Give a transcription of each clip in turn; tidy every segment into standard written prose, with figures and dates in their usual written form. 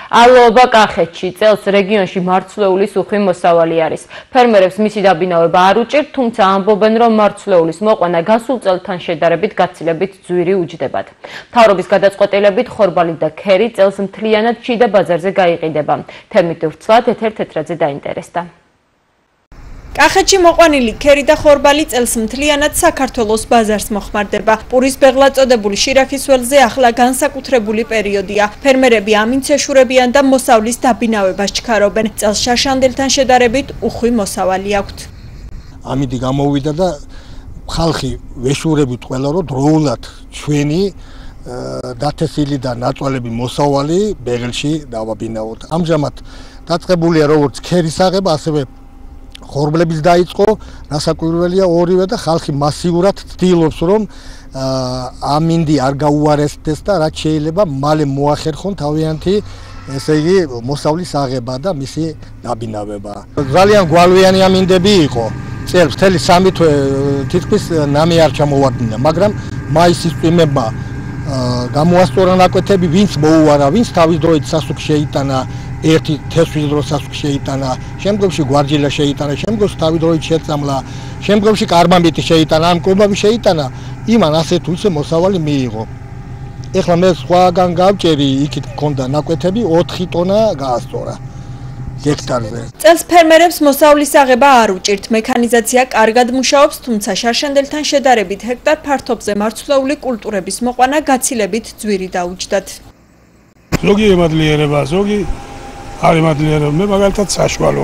ალოობა კახეთში წელს რეგიონში მარცვლეულის უხვი მოსავალი არის. ფერმერებს მისი დაბინავება არ უჭირთ, თუმცა ამბობენ, რომ მარცვლეულის მოყვანა გასულ წელთან შედარებით გაცილებით ძვირი უჯდებათ. მთავრობის გადაწყვეტილებით ხორბალი და ქერი წელს მთლიანად შიდა ბაზარზე გაიყიდება. თემით ვრცლად ეთერ თეთრაძე დაინტერესდა. კახეთში მოყვანილი ქერი და ხორბალი წელს მთლიანად საქართველოს ბაზარს მოხმარდება. პურის ბეღლა წოდებული შირაქის ველზე ახლა განსაკუთრებული პერიოდია. ფერმერები ამინც ეშურებიან და მოსავლის დაბინავებას ჩქარობენ. წელს შაშანდილთან შედარებით უხვი მოსავალი აქვთ. ამინდი გამოვიდა და ხალხი ვეშურებით ყველა რომ დროულად ჩვენი დათესილი და ნაწვალები მოსავალი ბეღლში დავაბინავოთ. ამჟამად დაწყებულია როგორც ქერის აღება, ასევე ხორბლების დაიწყო, რასაკვირველია ორივე და ხალხი მასიურად ცდილობს რომ ამინდი არ გაუარესდეს და რაც შეიძლება მალე მოახერხონ თავიანთი ესე იგი მოსავლის აღება და მისი დაბინავება. ძალიან გვალვიანი ამინდები იყო. წელს მთელი 3 თვე თითქმის ნამი არ ჩამოვარდნინა, მაგრამ მაისის წვიმებმა გამოასწორა ნაკვეთები, ვინც მოუარა, ვინც თავის დროით სასუქს შეიტანა, ერთი თესვის დროს სასუქს შეიტანა, შემდგომში გვარჯილა შეიტანა, შემდგომში თავის დროით შეწამლა, შემდგომში კარბამიტი შეიტანა, ან კობაბი შეიტანა, იმან ასე თუ ისე მოსავალი მიიღო. ეხლა მე სხვაგან გავჭერი, იქით მქონდა ნაკვეთები 4 ტონა გაასწორა ჰექტარზე. წელს ფერმერებს მოსავლის აღება არ უჭირთ, მექანიზაცია კარგად მუშაობს, თუმცა შარშანდელთან შედარებით ჰექტარ ფართობზე მარცვლეული კულტურების მოყვანა გაცილებით ძვირი დაუჯდათ. ზოგი ემადლიერება, ზოგი არ ემადლიერება, მე მაგალითად საშუალო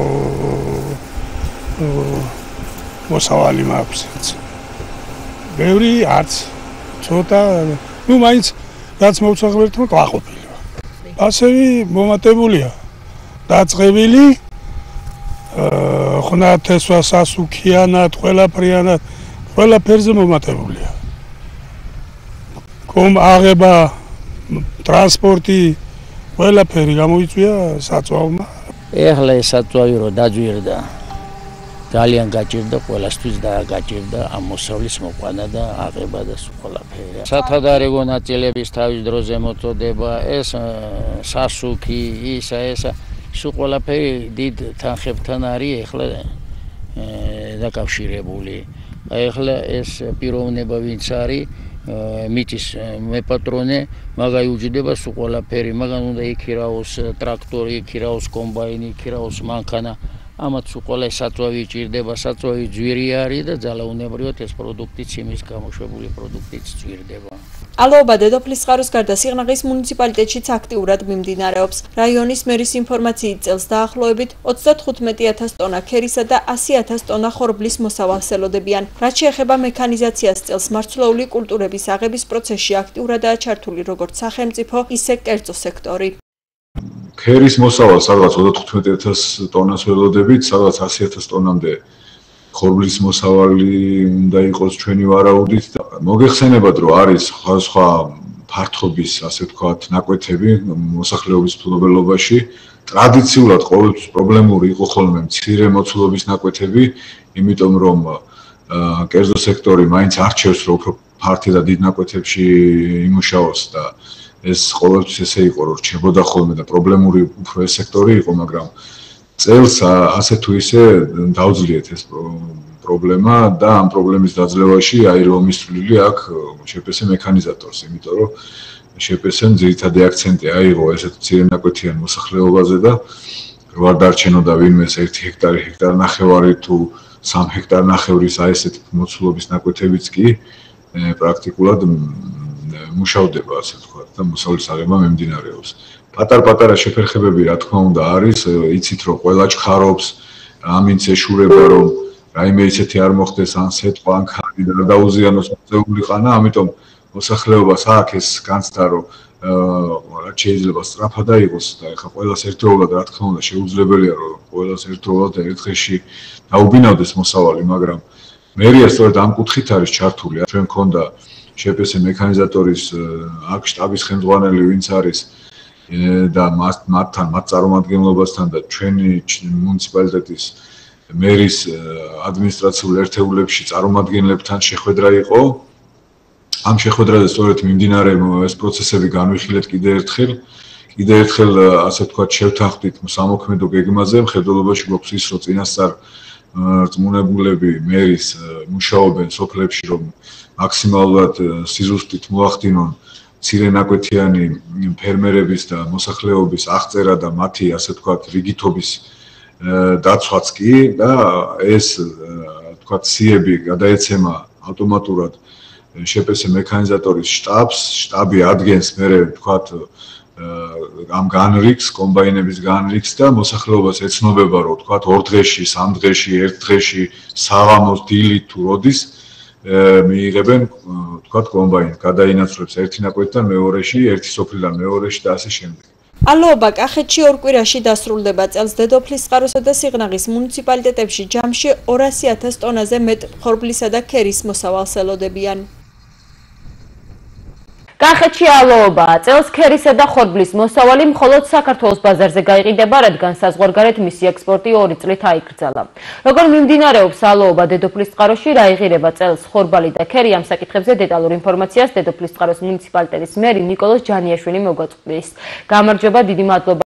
მოსავალი მაქვს. ბევრი არც ცოტა, ნუ მაინც რაც მოვცაღებთ გაყოფილია. ასევე მომატებულია დაწყებილი ხნათესვა სასუქიანად, ყველაფრიანად, ყველაფერზე მომატებულია. კომ აღება, ტრანსპორტი, ყველაფერი გამოიწვია საწვავმა. ეხლა ეს საწვავი რო დაძვირდა, ძალიან გაჭირდა ყველასთვის და გაჭირდა ამ მოსავლის მოყვანა და აღება და ყველაფერი. სათადარიგო ნაწილების თავის დროზე მოწოდება, ეს სასუქი, ისა სულ ყველაფერი დიდ თანხებთან არის ეხლა დაკავშირებული. ეხლა ეს პიროვნება ვინც არის მიწის მეპატრონე, მაგაი უჯდება სულ ყველაფერი, მაგან უნდა იქირაოს ტრაქტორი, იქირაოს კომბაინი, იქირაოს მანქანა. ამათ სულ ყველა საწვავი ჭირდება, საწვავი ძვირი არის და ძალაუნებრივად ეს პროდუქტიც იმის გამოშვებული პროდუქტიც ძვირდება. ალოობა დედოფლის წყაროს გარდა სიღნაღის მუნიციპალიტეტშიც აქტიურად მიმდინარეობს. რაიონის მერის ინფორმაციით წელს დაახლოებით 35,000 ტონა ქერისა და 100,000 ტონა ხორბლის მოსავალს ელოდებიან. რაც შეეხება მექანიზაციას, წელს მარცვლეული კულტურების აღების პროცესში აქტიურადაა ჩართული როგორც სახელმწიფო, ისე კერძო სექტორი. ქერის მოსავალს სადღაც 35,000 ტონას ველოდებით, სადღაც 100,000 ტონამდე ხორბლის მოსავალი უნდა იყოს ჩვენი ვარაუდით და მოგეხსენებათ რომ არის სხვა ფართობის ასე ვთქვათ ნაკვეთები მოსახლეობის ფლობელობაში. ტრადიციულად ყოველთვის პრობლემური იყო ხოლმე მცირე მოცულობის ნაკვეთები, იმიტომ რომ კერძო სექტორი მაინც არჩევს რომ უფრო ფართე და დიდ ნაკვეთებში იმუშაოს და ეს ყოველთვის ესე იყო რომ რჩებოდა ხოლმე და პრობლემური უფრო ეს სექტორი იყო, მაგრამ წელს ასე თუ ისე დაუძლიეთ ეს პრობლემა და ამ პრობლემის დაძლევაში აი რომ მისვლილი აქვს შეპესე მექანიზატორს, იმიტომ რომ შეპესემ ძირითადი აქცენტი აიღო ესეთ მცირე ნაკვეთიან მოსახლეობაზე და არ დარჩენოდა ვინმეს 1 ჰექტარი, ჰექტარ ნახევარი თუ 3 ჰექტარ ნახევრის აი ესეთ მოცულობის ნაკვეთებიც კი პრაქტიკულად მუშავდება ასე ვთქვათ და მოსავლის აღება მიმდინარეობს. პატარ-პატარა შეფერხებები რა თქმა უნდა არის, იცით რომ ყველა ჩხარობს, ამინც ეშურება რომ რაიმე ისეთი არ მოხდეს ან სეტყვა ან ხანი და დაუზიანოს მოწეული ყანა, ამიტომ მოსახლეობას აქვს ეს განცდა რომ რაც შეიძლება სწრაფად აიღოს და ეხლა ყველას ერთდროულად რა თქმა უნდა შეუძლებელია რომ ყველას ერთდროულად ერთ დღეში დაუბინავდეს მოსავალი, მაგრამ მერია სწორედ ამ კუთხით არის ჩართული. ჩვენ მქონდა შეპესე მექანიზატორის აქ შტაბის ხელმძღვანელი ვინც არის და მათ წარმომადგენლობასთან და ჩვენი მუნიციპალიტეტის მერის ადმინისტრაციულ ერთეულებში წარმომადგენლებთან შეხვედრა იყო. ამ შეხვედრაზე სწორედ მიმდინარე ეს პროცესები განვიხილეთ კიდევ ერთხელ. კიდევ ერთხელ ასე ვთქვათ შევთანხმდით სამოქმედო გეგმაზე, მხედველობაში გვაქვს ის, რომ წინასწარ რწმუნებულები მერის მუშაობენ სოფლებში, რომ მაქსიმალურად სიზუსტით მოახდინონ მცირენაკვეთიანი ფერმერების და მოსახლეობის აღწერა და მათი ასე ვთქვათ რიგითობის დაცვაც კი და ეს ვთქვათ სიები გადაეცემა ავტომატურად შპს მექანიზატორის შტაბს, შტაბი ადგენს მერე ვთქვათ ამ განრიგს, კომბაინების განრიგს და მოსახლეობას ეცნობება, რომ ვთქვათ 2 დღეში, 3 დღეში, 1 დღეში საღამოს დილით თუ როდის მიიღებენ ვთქვათ კომბაინი, გადაინაცვლებს ერთი ნაკვეთიდან მეორეში, ერთი სოფლიდან მეორეში და ასე შემდეგ. ალოობა კახეთში 2 კვირაში დასრულდება წელს დედოფლის წყაროსა და სიღნაღის მუნიციპალიტეტებში ჯამში 200,000 ტონაზე მეტ ხორბლისა და ქერის მოსავალს ელოდებიან. კახეთში ალოობაა. წელს ქერისა და ხორბლის მოსავალი მხოლოდ საქართველოს ბაზარზე გაიყიდება, რადგან საზღვარგარეთ მისი ექსპორტი 2 წლით აიკრძალა. როგორ მიმდინარეობს ალოობა დედოფლის წყაროში, რა იღირება წელს ხორბალი და ქერი, ამ საკითხებზე დეტალურ ინფორმაციას დედოფლის წყაროს მუნიციპალიტეტის მერი ნიკოლოზ ჯანიაშვილი მოგვაწვდის. გამარჯობა, დიდი მადლობა.